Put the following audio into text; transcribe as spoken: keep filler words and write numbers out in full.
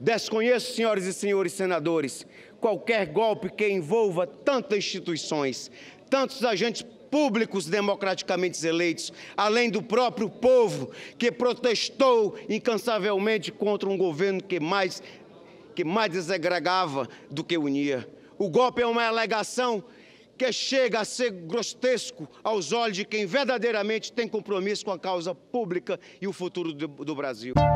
Desconheço, senhoras e senhores senadores, qualquer golpe que envolva tantas instituições, tantos agentes públicos democraticamente eleitos, além do próprio povo que protestou incansavelmente contra um governo que mais, que mais desagregava do que unia. O golpe é uma alegação que chega a ser grotesco aos olhos de quem verdadeiramente tem compromisso com a causa pública e o futuro do, do Brasil.